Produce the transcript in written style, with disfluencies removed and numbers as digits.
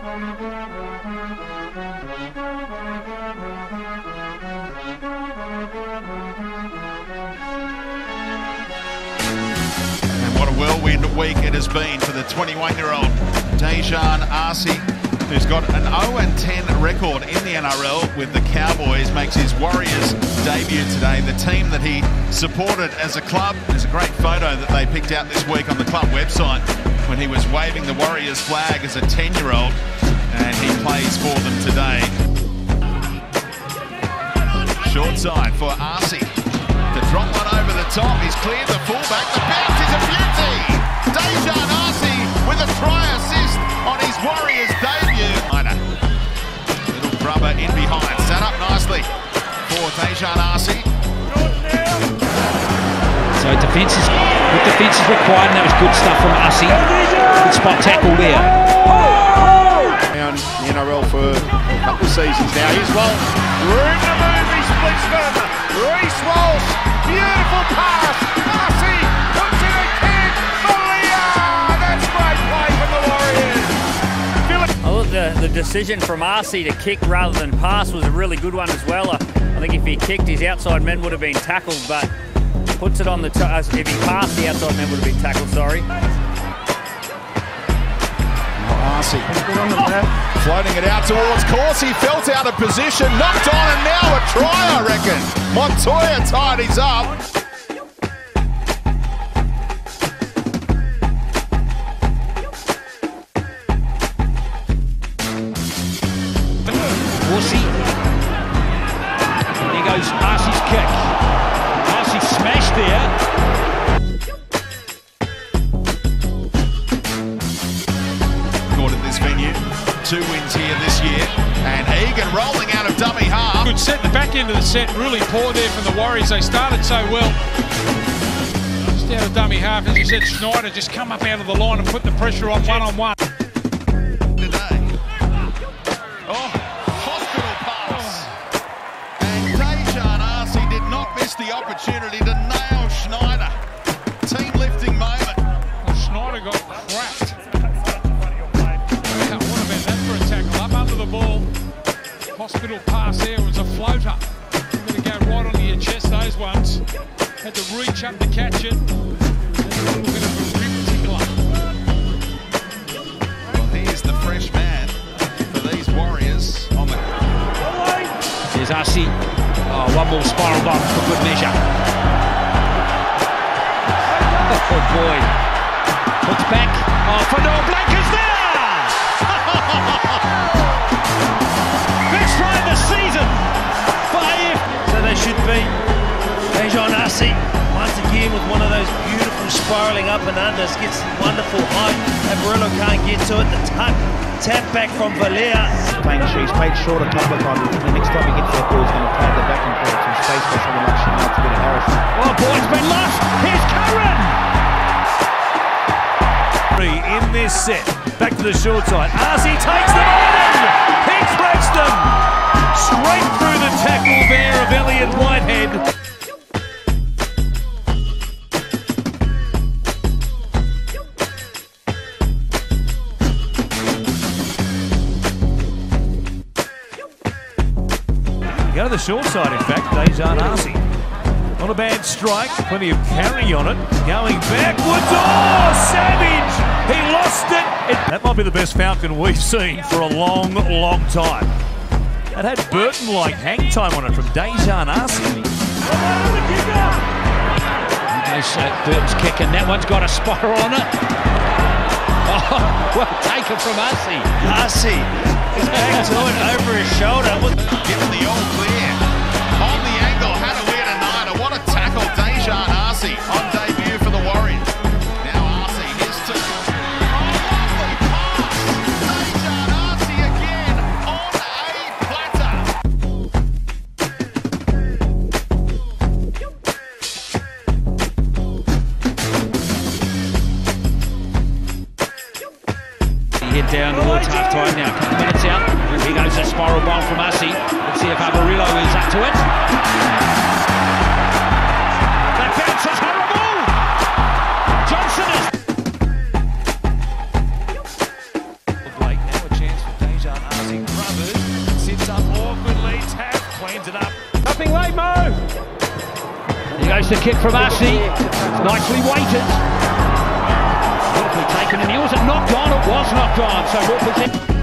And what a whirlwind week it has been for the 21-year-old Daejarn Asi, who's got an 0-10 record in the NRL with the Cowboys, makes his Warriors debut today. The team that he supported as a club. There's a great photo that they picked out this week on the club website when he was waving the Warriors flag as a 10-year-old, and he plays for them today. Short side for Asi. To drop one over the top, he's cleared the fullback. The bounce is a beauty! Daejarn Asi with a try assist on his Warriors debut. Little grubber in behind, set up nicely for Daejarn Asi. So defence is required, and that was good stuff from Asi. Good spot tackle there. Down the NRL for a couple of seasons now. Here's Walsh. Room to move, he splits them. Reece Walsh, beautiful pass. Asi puts in a kick. That's great play from the Warriors. I thought the decision from Asi to kick rather than pass was a really good one as well. I think if he kicked, his outside men would have been tackled, but puts it on the if he passed, the outside man would have been tackled, sorry. Asi floating it out towards Corsi, felt out of position, knocked on, and now a try, I reckon. Montoya tidies up. Corsi. There goes Asi's kick. Asi smashed there. At this venue, 2 wins here this year, and Egan rolling out of dummy half. Good set, the back end of the set really poor there from the Warriors. They started so well. Just out of dummy half, as you said, Schneider just come up out of the line and put the pressure on one-on-one. Today. Oh, hospital pass. And Daejarn Asi did not miss the opportunity to nail Schneider. Team lifting moment. Well, Schneider got cracked. Up under the ball, hospital pass there was a floater. Going to go right onto your chest, those ones. Had to reach up to catch it. And a little bit of a rib tickler. Well, he is the fresh man for these Warriors on the... There's Asi. Oh, one more spiral bomb for good measure. Oh boy. Puts back. Oh, for no Blankers there! Best try of the season. 5. So they should be. Daejarn Asi once again with one of those beautiful spiralling up and unders, gets wonderful height. Averillo can't get to it. The tap back from Valea. Playing he's played short a couple of times. The next time he gets that ball, he's going to play the back and forth some space for someone like Chanel to get Harris. Oh boy, it's been lost. Here's Curran. In this set, back to the short side. Asi takes them on. He cracks them straight through the tackle there of Elliot Whitehead. Go to the short side, in fact, Daejarn Asi. Not a bad strike, plenty of carry on it. Going backwards, oh, savage! He lost it. That might be the best Falcon we've seen for a long, long time. That had Burton-like hang time on it from Daejarn Asi. Burton's kick, and that one's got a spotter on it. Oh, well taken from Asi. Asi is back to it over his shoulder. Given the all clear. On the angle, had a weird night. What a tackle, Daejarn Asi on debut for the Warriors. Now Asi, his turn. Lovely pass. Daejarn Asi again on a platter. He head down towards half time now. A couple of minutes out. Here goes a spiral bomb from Asi. Let's see if Averillo is up to it. That bounce is horrible! Johnson is... Blake, now a chance for goes the kick from Asi. Nicely weighted. Beautifully taken, and he was knocked on. It was knocked on. So good position.